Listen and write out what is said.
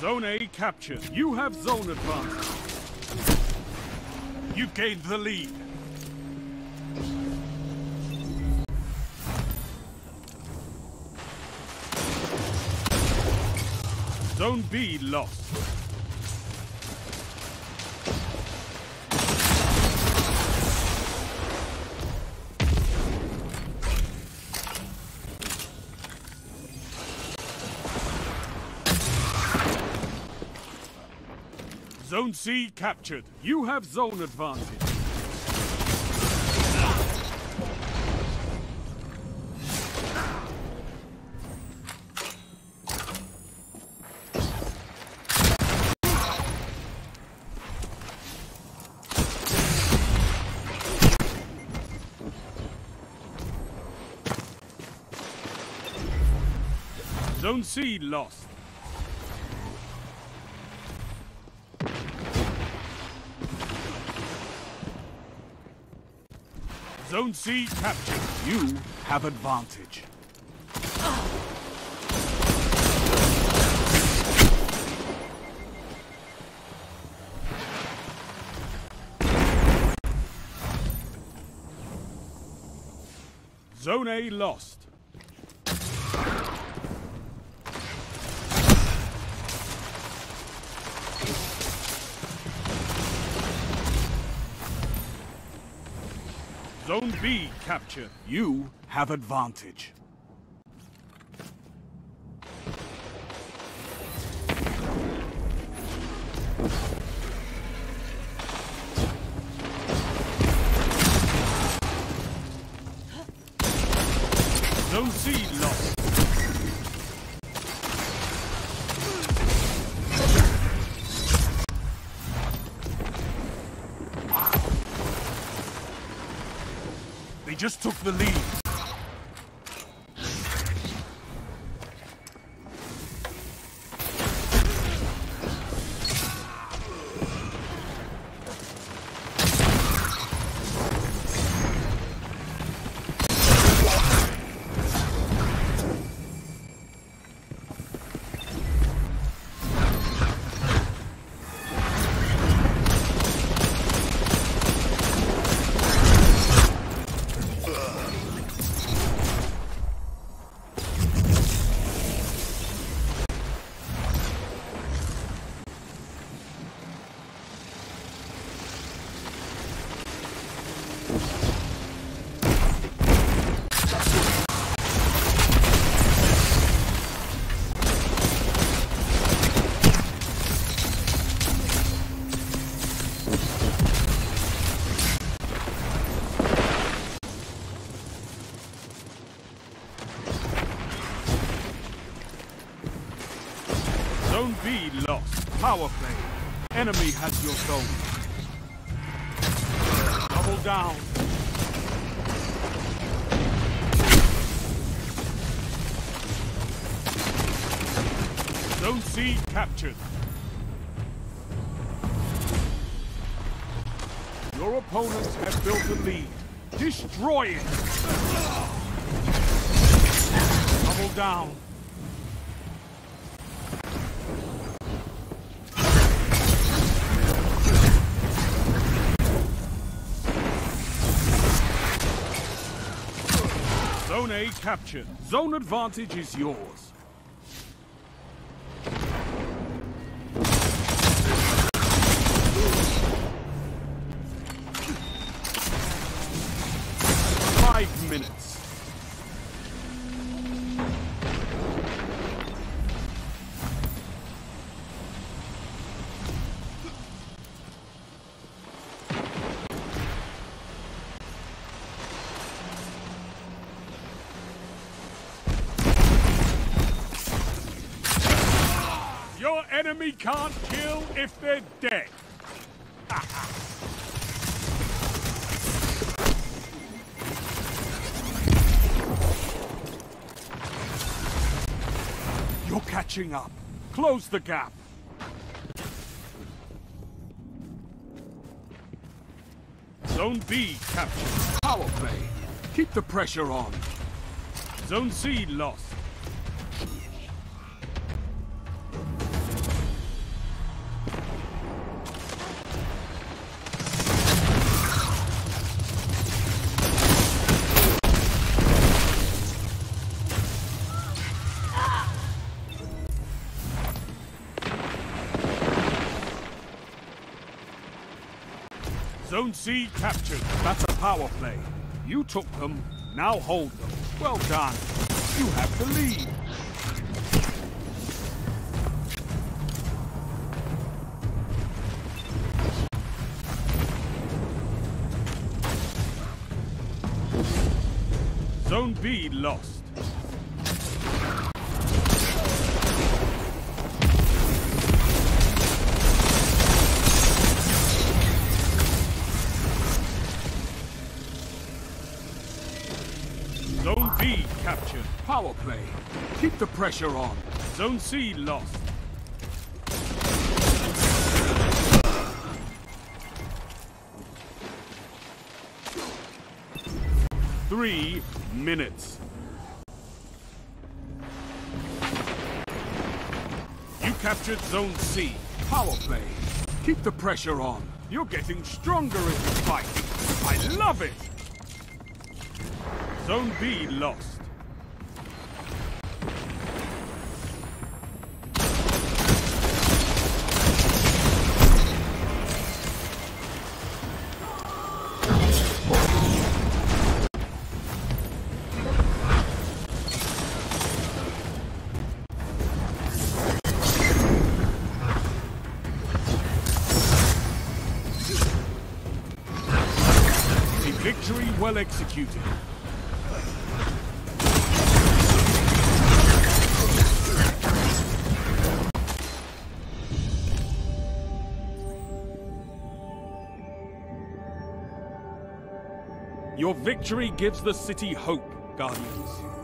Zone A captured. You have zone advantage. You've gained the lead. Zone B lost. Zone C captured. You have zone advantage. Zone C lost. Zone C captured. You have advantage. Zone A lost. Zone B captured. You have advantage. Zone C lost. They just took the lead. Zone B lost. Power play. Enemy has your zone. Double down. Zone C captured. Your opponents have built a lead. Destroy it! Double down. Zone A captured. Zone advantage is yours. Five minutes. Your enemy can't kill if they're dead. You're catching up. Close the gap. Zone B captured. Power play. Keep the pressure on. Zone C lost. Zone C captured. That's a power play. You took them, now hold them. Well done. You have the lead. Zone B lost. Zone B captured. Power play. Keep the pressure on. Zone C lost. Three minutes. You captured Zone C. Power play. Keep the pressure on. You're getting stronger as you fight. I love it. Zone B lost. A victory well executed. Your victory gives the city hope, Guardians.